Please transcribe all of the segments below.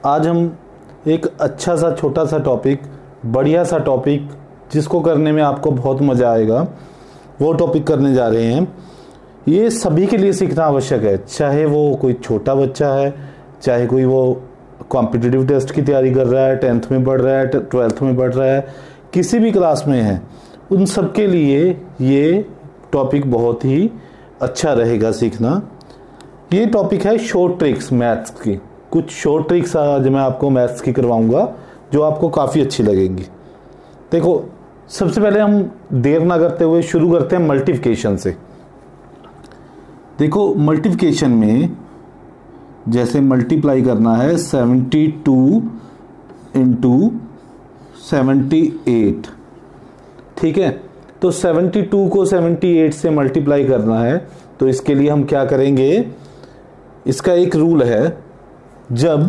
आज हम एक अच्छा सा छोटा सा टॉपिक, बढ़िया सा टॉपिक जिसको करने में आपको बहुत मज़ा आएगा, वो टॉपिक करने जा रहे हैं। ये सभी के लिए सीखना आवश्यक है, चाहे वो कोई छोटा बच्चा है, चाहे कोई वो कॉम्पिटिटिव टेस्ट की तैयारी कर रहा है, 10th में पढ़ रहा है, 12th में पढ़ रहा है, किसी भी क्लास में है, उन सब के लिए ये टॉपिक बहुत ही अच्छा रहेगा सीखना। ये टॉपिक है शॉर्ट ट्रिक्स मैथ्स की। कुछ शॉर्ट ट्रिक्स आज मैं आपको मैथ्स की करवाऊंगा जो आपको काफ़ी अच्छी लगेंगी। देखो, सबसे पहले हम देर ना करते हुए शुरू करते हैं मल्टीप्लिकेशन से। देखो, मल्टीप्लिकेशन में जैसे मल्टीप्लाई करना है 72 इंटू 78, ठीक है। तो 72 को 78 से मल्टीप्लाई करना है, तो इसके लिए हम क्या करेंगे, इसका एक रूल है, जब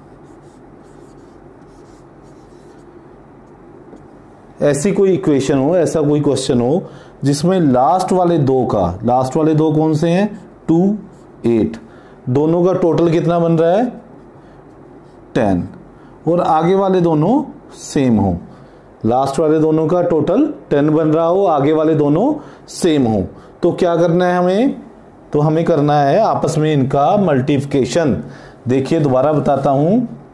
ऐसी कोई इक्वेशन हो, ऐसा कोई क्वेश्चन हो जिसमें लास्ट वाले दो कौन से हैं, 2, 8, दोनों का टोटल कितना बन रहा है 10, और आगे वाले दोनों सेम हो, लास्ट वाले दोनों का टोटल 10 बन रहा हो, आगे वाले दोनों सेम हो, तो क्या करना है हमें, तो हमें करना है आपस में इनका मल्टीप्लिकेशन। देखिए, दोबारा बताता हूं,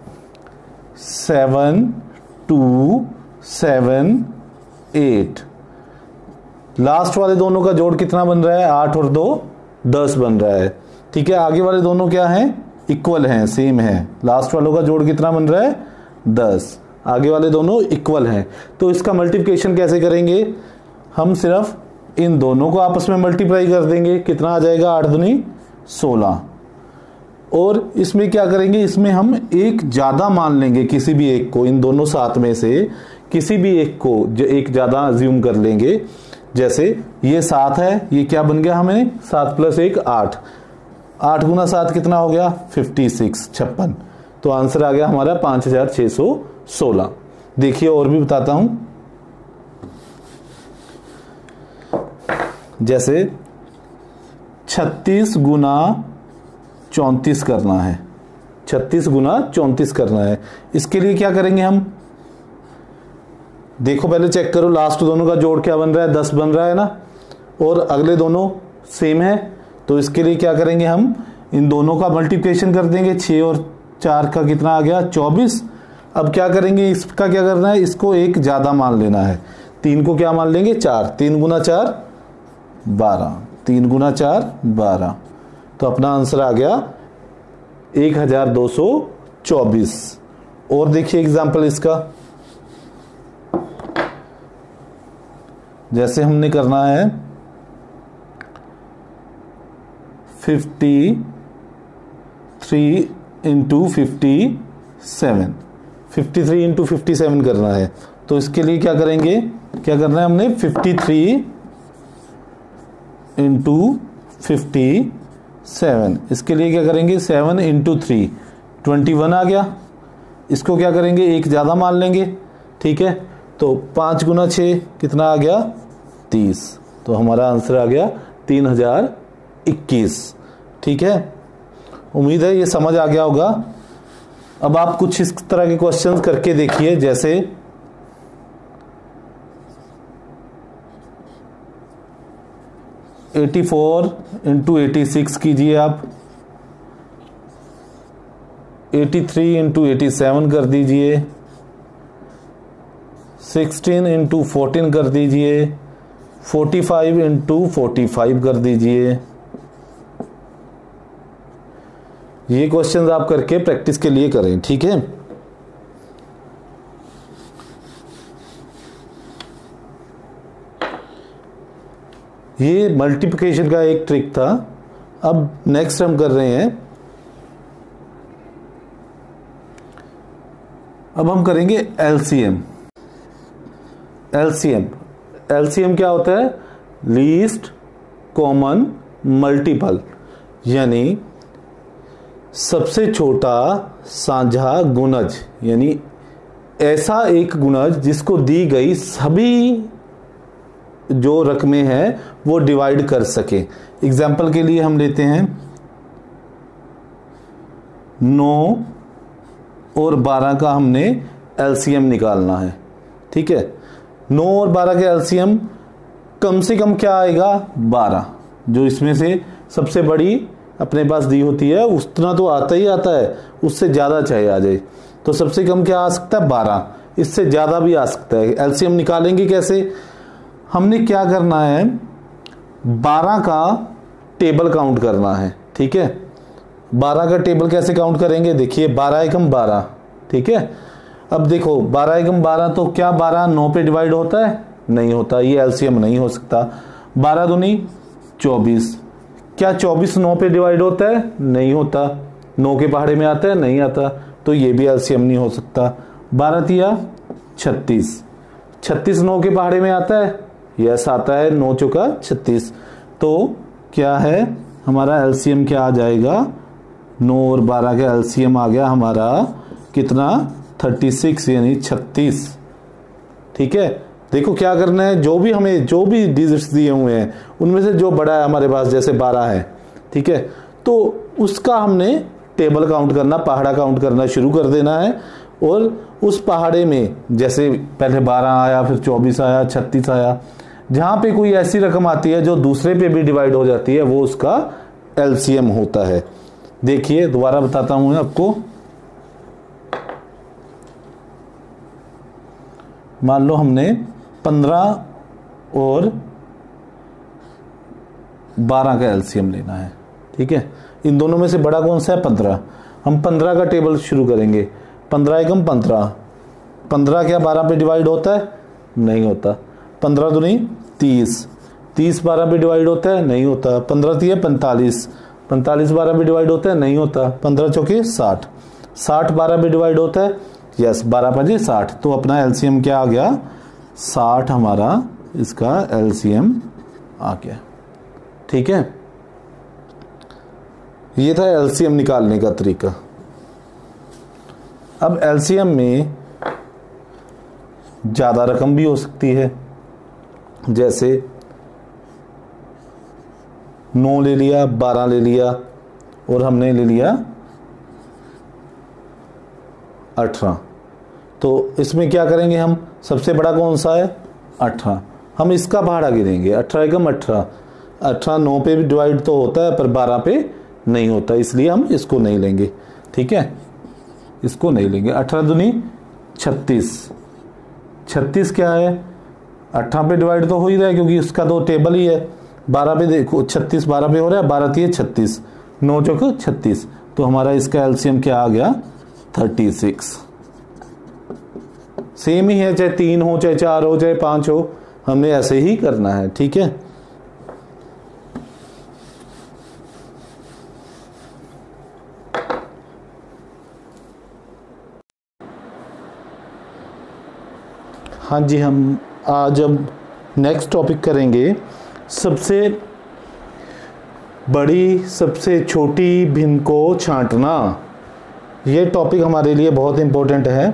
7 2 7 8, लास्ट वाले दोनों का जोड़ कितना बन रहा है, 8 और 2 10 बन रहा है, ठीक है। आगे वाले दोनों क्या हैं, इक्वल हैं, सेम है, लास्ट वालों का जोड़ कितना बन रहा है 10, आगे वाले दोनों इक्वल हैं। तो इसका मल्टीप्लिकेशन कैसे करेंगे, हम सिर्फ इन दोनों को आपस में मल्टीप्लाई कर देंगे, कितना आ जाएगा, 8 दूनी 16, और इसमें क्या करेंगे, इसमें हम एक ज्यादा मान लेंगे, किसी भी एक को, इन दोनों साथ में से किसी भी एक को एक ज्यादा अज्यूम कर लेंगे। जैसे ये 7 है, ये क्या बन गया हमें, 7 + 1 8, 8 गुना 7 कितना हो गया 56, 56, तो आंसर आ गया हमारा 5616। देखिए और भी बताता हूं, जैसे 36 गुना 34 करना है, 36 गुना 34 करना है। इसके लिए क्या करेंगे हम, देखो पहले चेक करो, लास्ट दोनों का जोड़ क्या बन रहा है, 10 बन रहा है ना, और अगले दोनों सेम है, तो इसके लिए क्या करेंगे, हम इन दोनों का मल्टीप्लिकेशन कर देंगे, 6 और 4 का कितना आ गया 24। अब क्या करेंगे, इसका क्या करना है, इसको एक ज्यादा मान लेना है, 3 को क्या मान लेंगे 4, 3 गुना 4 12, 3 गुना 4 12, तो अपना आंसर आ गया 1224। और देखिए एग्जाम्पल इसका, जैसे हमने करना है 53 इंटू 57, 53 इंटू 57 करना है, तो इसके लिए क्या करेंगे, क्या करना है हमने 53 इंटू 57, इसके लिए क्या करेंगे 7 इंटू 3 21 आ गया। इसको क्या करेंगे, एक ज्यादा मान लेंगे, ठीक है, तो 5 गुना 6 कितना आ गया 30, तो हमारा आंसर आ गया 3021, ठीक है। उम्मीद है ये समझ आ गया होगा। अब आप कुछ इस तरह के क्वेश्चंस करके देखिए, जैसे 84 इंटू 86 कीजिए आप, 83 इंटू 87 कर दीजिए, 16 इंटू 14 कर दीजिए, 45 इंटू 45 कर दीजिए। ये क्वेश्चंस आप करके प्रैक्टिस के लिए करें, ठीक है। ये मल्टीप्लिकेशन का एक ट्रिक था। अब नेक्स्ट हम कर रहे हैं, अब हम करेंगे एलसीएम। एलसीएम क्या होता है, लीस्ट कॉमन मल्टीपल, यानी सबसे छोटा साझा गुणज, यानी ऐसा एक गुणज जिसको दी गई सभी जो रकमें हैं वो डिवाइड कर सके। एग्जाम्पल के लिए हम लेते हैं 9 और 12 का हमने एलसीएम निकालना है। ठीक है, 9 और 12 के एलसीएम कम से कम क्या आएगा 12, जो इसमें से सबसे बड़ी अपने पास दी होती है उतना तो आता ही आता है, उससे ज़्यादा चाहे आ जाए। तो सबसे कम क्या आ सकता है 12, इससे ज़्यादा भी आ सकता है। एलसीएम निकालेंगे कैसे, हमने क्या करना है 12 का टेबल काउंट करना है। ठीक है, 12 का टेबल कैसे काउंट करेंगे, देखिए 12 एकम 12। ठीक है, अब देखो 12 एकम 12 तो क्या 12 9 पे डिवाइड होता है, नहीं होता, ये एलसीएम नहीं हो सकता। 12 दूनी 24, क्या 24 9 पे डिवाइड होता है, नहीं होता। 9 के पहाड़े में आता है, नहीं आता, तो ये भी एलसीएम नहीं हो सकता। 12 तिया 36, 36 9 के पहाड़े में आता है, यस आता है, 9 चौका 36। तो क्या है हमारा एलसीएम क्या आ जाएगा, 9 और 12 का एलसीएम आ गया हमारा कितना 36 यानी 36। ठीक है, देखो क्या करना है, जो भी हमें जो भी डिजिट्स दिए हुए हैं उनमें से जो बड़ा है हमारे पास, जैसे 12 है, ठीक है, तो उसका हमने टेबल काउंट करना, पहाड़ा काउंट करना शुरू कर देना है। और उस पहाड़े में जैसे पहले 12 आया, फिर 24 आया, 36 आया, जहां पे कोई ऐसी रकम आती है जो दूसरे पे भी डिवाइड हो जाती है वो उसका एलसीएम होता है। देखिए दोबारा बताता हूं आपको, मान लो हमने 15 और 12 का एलसीएम लेना है। ठीक है, इन दोनों में से बड़ा कौन सा है 15, हम 15 का टेबल शुरू करेंगे। 15 एकम 15, 15 क्या 12 पे डिवाइड होता है, नहीं होता। 15 दूनी 30, 30 12 पे डिवाइड होता है, नहीं होता। 15 तिया 45, 45 12 पे डिवाइड होता है, नहीं होता। 15 चौके 60, 60 12 पे डिवाइड होता है, यस 12 5 60। तो अपना एलसीएम क्या आ गया 60, हमारा इसका एलसीएम आ गया। ठीक है, ये था एलसीएम निकालने का तरीका। अब एलसीएम में ज्यादा रकम भी हो सकती है, जैसे 9 ले लिया, 12 ले लिया और हमने ले लिया 18। तो इसमें क्या करेंगे हम, सबसे बड़ा कौन सा है 18, हम इसका पहाड़ा गिनेंगे। 18 एकम 18, 18 9 पे भी डिवाइड तो होता है पर 12 पे नहीं होता, इसलिए हम इसको नहीं लेंगे। ठीक है, इसको नहीं लेंगे। 18 दूनी 36, 36 क्या है 18 पे डिवाइड तो हो ही रहा है क्योंकि इसका तो टेबल ही है। 12 पे देखो 36 12 पे हो रहा है, 12 तिये 36, 9 चौक 36। तो हमारा इसका एलसीएम क्या आ गया 36। सेम ही है, चाहे 3 हो, चाहे 4 हो, चाहे 5 हो, हमने ऐसे ही करना है। ठीक है, हाँ जी, हम आज अब नेक्स्ट टॉपिक करेंगे, सबसे बड़ी सबसे छोटी भिन्न को छांटना। ये टॉपिक हमारे लिए बहुत इम्पोर्टेंट है।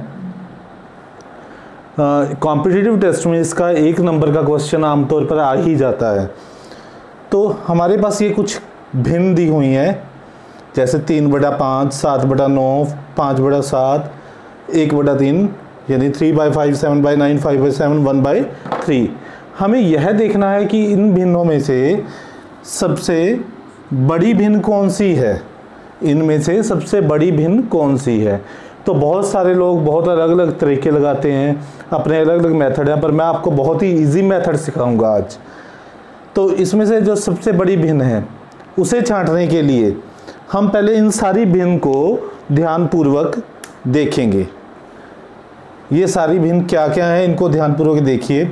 कॉम्पिटिटिव टेस्ट में इसका 1 नंबर का क्वेश्चन आमतौर पर आ ही जाता है। तो हमारे पास ये कुछ भिन्न दी हुई हैं, जैसे 3/5, 7/9, 5/7, 1/3 यानी 3/5, 7/9, 5/7, 1/3। हमें यह देखना है कि इन भिन्नों में से सबसे बड़ी भिन्न कौन सी है, इनमें से सबसे बड़ी भिन्न कौन सी है। तो बहुत सारे लोग बहुत अलग अलग तरीके लगाते हैं, अपने अलग अलग मेथड है, पर मैं आपको बहुत ही इजी मेथड सिखाऊंगा आज। तो इसमें से जो सबसे बड़ी भिन्न है उसे छांटने के लिए हम पहले इन सारी भिन्न को ध्यानपूर्वक देखेंगे। ये सारी भिन्न क्या क्या है इनको ध्यानपूर्वक देखिए।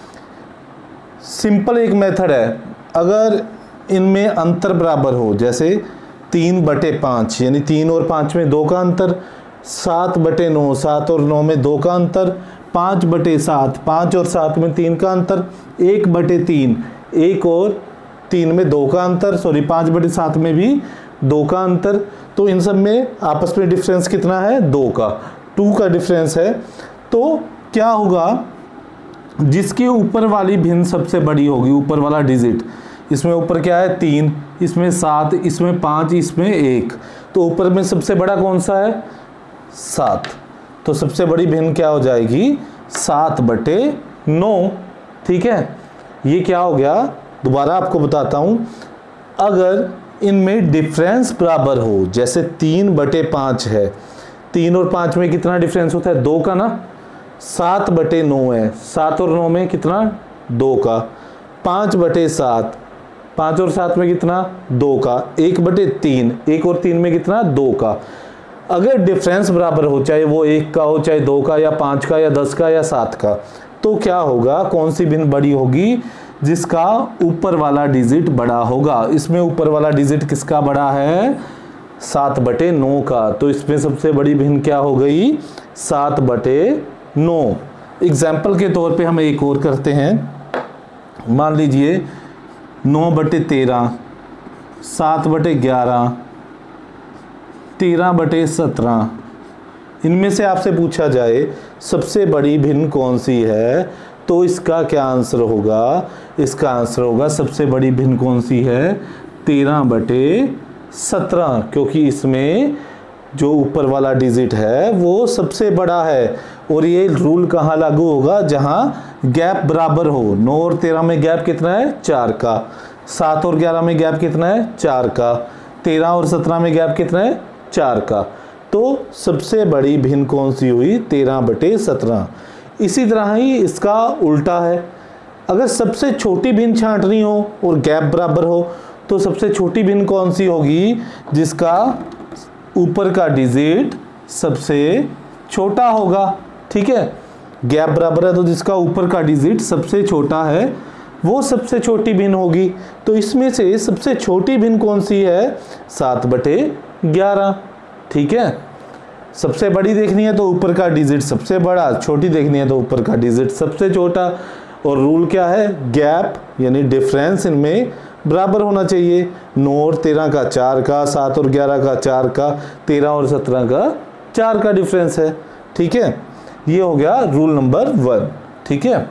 सिंपल एक मेथड है, अगर इनमें अंतर बराबर हो, जैसे 3/5 यानी 3 और 5 में 2 का अंतर, 7/9 7 और 9 में 2 का अंतर, 5/7 5 और 7 में 3 का अंतर, 1/3 1 और 3 में 2 का अंतर, 5/7 में भी 2 का अंतर। तो इन सब में आपस में डिफरेंस कितना है 2 का डिफरेंस है। तो क्या होगा, जिसके ऊपर वाली भिन्न सबसे बड़ी होगी, ऊपर वाला डिजिट, इसमें ऊपर क्या है 3, इसमें 7, इसमें 5, इसमें 1, तो ऊपर में सबसे बड़ा कौन सा है 7। तो सबसे बड़ी भिन्न क्या हो जाएगी? 7/9। ठीक है, ये क्या हो गया? दोबारा आपको बताता हूं, अगर इनमें डिफरेंस बराबर हो, जैसे 3/5 है, 3 और 5 में कितना डिफरेंस होता है? 2 का ना। 7/9 है, 7 और 9 में कितना? 2 का। 5/7, 5 और 7 में कितना? 2 का। 1/3, 1 और 3 में कितना? 2 का। अगर डिफरेंस बराबर हो, चाहे वो 1 का हो, चाहे 2 का, या 5 का, या 10 का, या 7 का, तो क्या होगा? कौन सी भिन्न बड़ी होगी? जिसका ऊपर वाला डिजिट बड़ा होगा। इसमें ऊपर वाला डिजिट किसका बड़ा है? 7/9 का। तो इसमें सबसे बड़ी भिन्न क्या हो गई? 7/9। एग्जाम्पल के तौर पे हम एक और करते हैं। मान लीजिए 9/13, 7/11, 13/17। इनमें से आपसे पूछा जाए सबसे बड़ी भिन्न कौन सी है, तो इसका क्या आंसर होगा? इसका आंसर होगा सबसे बड़ी भिन्न कौन सी है? 13/17, क्योंकि इसमें जो ऊपर वाला डिजिट है वो सबसे बड़ा है। और ये रूल कहाँ लागू होगा? जहाँ गैप बराबर हो। 9 और 13 में गैप कितना है? 4 का। 7 और 11 में गैप कितना है? 4 का। 13 और 17 में गैप कितना है? 4 का। तो सबसे बड़ी भिन्न कौन सी हुई? 13/17। इसी तरह ही इसका उल्टा है। अगर सबसे छोटी भिन्न छांटनी हो और गैप बराबर हो, तो सबसे छोटी भिन्न कौन सी होगी? जिसका ऊपर का डिजिट सबसे छोटा होगा। ठीक है, गैप बराबर है तो जिसका ऊपर का डिजिट सबसे छोटा है वो सबसे छोटी भिन्न होगी। तो इसमें से सबसे छोटी भिन्न कौन सी है? 7/11। ठीक है, सबसे बड़ी देखनी है तो ऊपर का डिजिट सबसे बड़ा, छोटी देखनी है तो ऊपर का डिजिट सबसे छोटा। और रूल क्या है? गैप यानी डिफरेंस इनमें बराबर होना चाहिए। 9 और 13 का 4 का, 7 और 11 का 4 का, 13 और 17 का 4 का डिफरेंस है। ठीक है, ये हो गया रूल नंबर 1। ठीक है,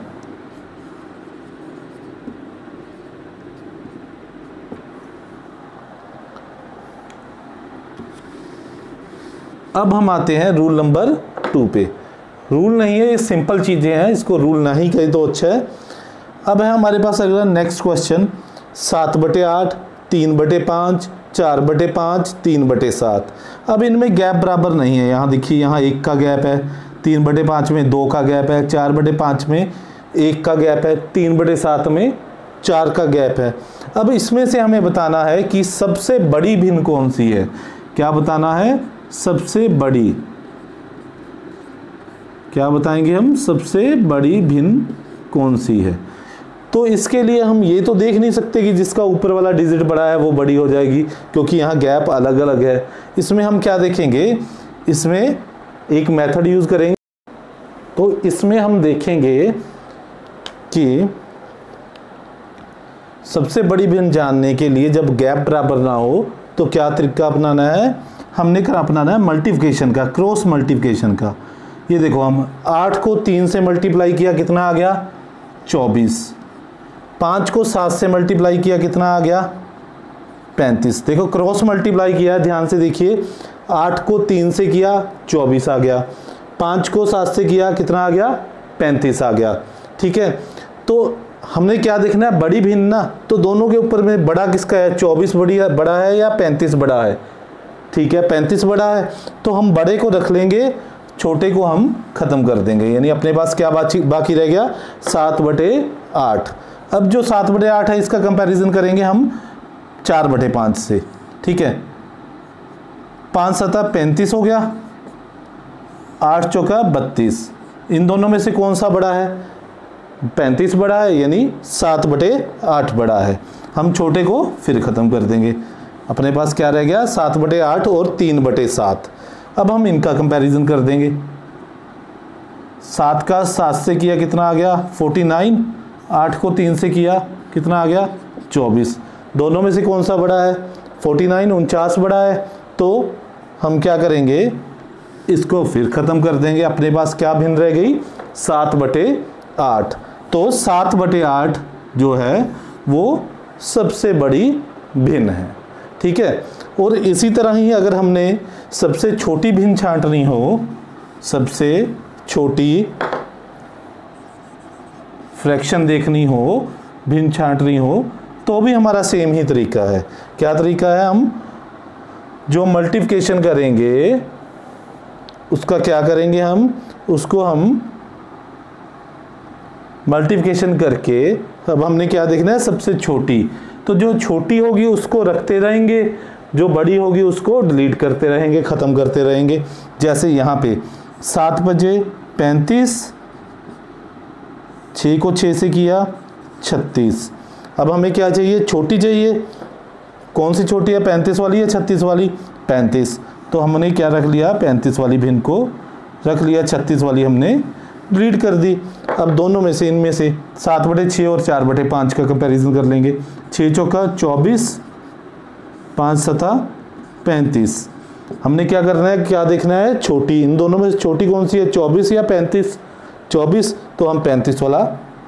अब हम आते हैं रूल नंबर 2 पे। रूल नहीं है, ये सिंपल चीजें हैं, इसको रूल नहीं कहे तो अच्छा है। अब है हमारे पास अगला नेक्स्ट क्वेश्चन। 7/8, 3/5, 4/5, 3/7। अब इनमें गैप बराबर नहीं है। यहाँ देखिए, यहाँ 1 का गैप है, 3/5 में 2 का गैप है, 4/5 में 1 का गैप है, 3/7 में 4 का गैप है। अब इसमें से हमें बताना है कि सबसे बड़ी भिन्न कौन सी है। क्या बताना है? सबसे बड़ी। क्या बताएंगे हम? सबसे बड़ी भिन्न कौन सी है। तो इसके लिए हम ये तो देख नहीं सकते कि जिसका ऊपर वाला डिजिट बड़ा है वो बड़ी हो जाएगी, क्योंकि यहाँ गैप अलग अलग है। इसमें हम क्या देखेंगे? इसमें एक मेथड यूज करेंगे। तो इसमें हम देखेंगे कि सबसे बड़ी भिन्न जानने के लिए जब गैप बराबर ना हो तो क्या तरीका अपनाना है? हमने अपनाना है मल्टीप्लिकेशन का, क्रॉस मल्टीप्लिकेशन का। ये देखो, हम 8 को 3 से मल्टीप्लाई किया, कितना आ गया? 24। 5 को 7 से मल्टीप्लाई किया, कितना आ गया? 35। देखो क्रॉस मल्टीप्लाई किया, ध्यान से देखिए। 8 को 3 से किया, 24 आ गया। 5 को 7 से किया, कितना आ गया? 35 आ गया। ठीक है, तो हमने क्या देखना है? बड़ी भिन्न ना। तो दोनों के ऊपर में बड़ा किसका है? 24 बड़ा है या 35 बड़ा है? ठीक है, 35 बड़ा है, तो हम बड़े को रख लेंगे, छोटे को हम खत्म कर देंगे। यानी अपने पास क्या बाकी रह गया? 7/8। अब जो 7/8 है इसका कंपैरिजन करेंगे हम 4/5 से। ठीक है, 5 7 35 हो गया, 8 चौका 32। इन दोनों में से कौन सा बड़ा है? 35 बड़ा है, यानी 7/8 बड़ा है। हम छोटे को फिर खत्म कर देंगे। अपने पास क्या रह गया? 7/8 और 3/7। अब हम इनका कंपैरिजन कर देंगे। 7 का 7 से किया, कितना आ गया? 49। 8 को 3 से किया, कितना आ गया? 24। दोनों में से कौन सा बड़ा है? 49 49 बड़ा है। तो हम क्या करेंगे? इसको फिर ख़त्म कर देंगे। अपने पास क्या भिन्न रह गई? 7/8। तो 7/8 जो है वो सबसे बड़ी भिन्न है। ठीक है, और इसी तरह ही अगर हमने सबसे छोटी भिन्न छांटनी हो, सबसे छोटी फ्रैक्शन देखनी हो, भिन्न छांटनी हो, तो भी हमारा सेम ही तरीका है। क्या तरीका है? हम जो मल्टीप्लिकेशन करेंगे उसका क्या करेंगे, उसको हम मल्टीप्लिकेशन करके अब हमने क्या देखना है, सबसे छोटी। तो जो छोटी होगी उसको रखते रहेंगे, जो बड़ी होगी उसको डिलीट करते रहेंगे, ख़त्म करते रहेंगे। जैसे यहाँ पे 7 बजे 35, 6 को 6 से किया 36। अब हमें क्या चाहिए, छोटी चाहिए। कौन सी छोटी है, 35 वाली या 36 वाली? 35। तो हमने क्या रख लिया, 35 वाली भिन्न को रख लिया, 36 वाली हमने डिलीट कर दी। अब दोनों में से, इनमें से 7/6 और 4/5 का कंपैरिजन कर लेंगे। 6 चौका 24, 5 सता 35। हमने क्या करना है, क्या देखना है, छोटी। इन दोनों में से छोटी कौन सी है, 24 या 35? 24। तो हम 35 वाला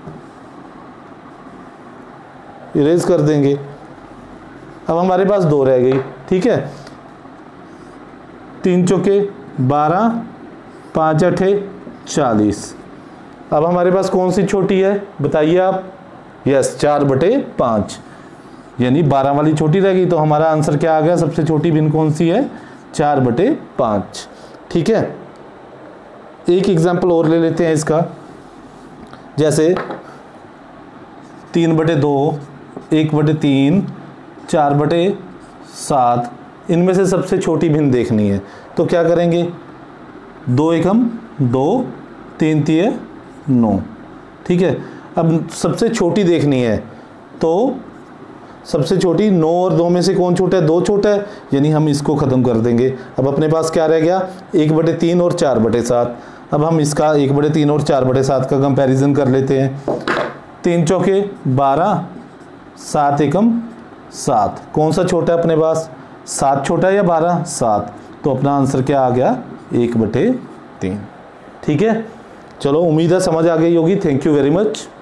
इरेज कर देंगे। अब हमारे पास 2 रह गई, ठीक है। 3 चौके 12, 5 अठे 40। अब हमारे पास कौन सी छोटी है, बताइए आप? यस, 4/5, यानी 12 वाली छोटी रह गई। तो हमारा आंसर क्या आ गया, सबसे छोटी भिन्न कौन सी है, 4/5। ठीक है। एक एग्जाम्पल और ले लेते हैं इसका, जैसे 3/2, 1/3, 4/7, इनमें से सबसे छोटी भिन्न देखनी है। तो क्या करेंगे, 2 एकम 2, 3 तिये 9, ठीक है। अब सबसे छोटी देखनी है, तो सबसे छोटी 9 और 2 में से कौन छोटा है, 2 छोटा है, यानी हम इसको ख़त्म कर देंगे। अब अपने पास क्या रह गया, 1/3 और 4/7। अब हम इसका 1/3 और 4/7 का कंपैरिजन कर लेते हैं। 3 चौके 12, 7 एकम 7। कौन सा छोटा है अपने पास, 7 छोटा है या 12? 7। तो अपना आंसर क्या आ गया, 1/3। ठीक है। चलो, उम्मीद है समझ आ गई होगी। Thank you very much.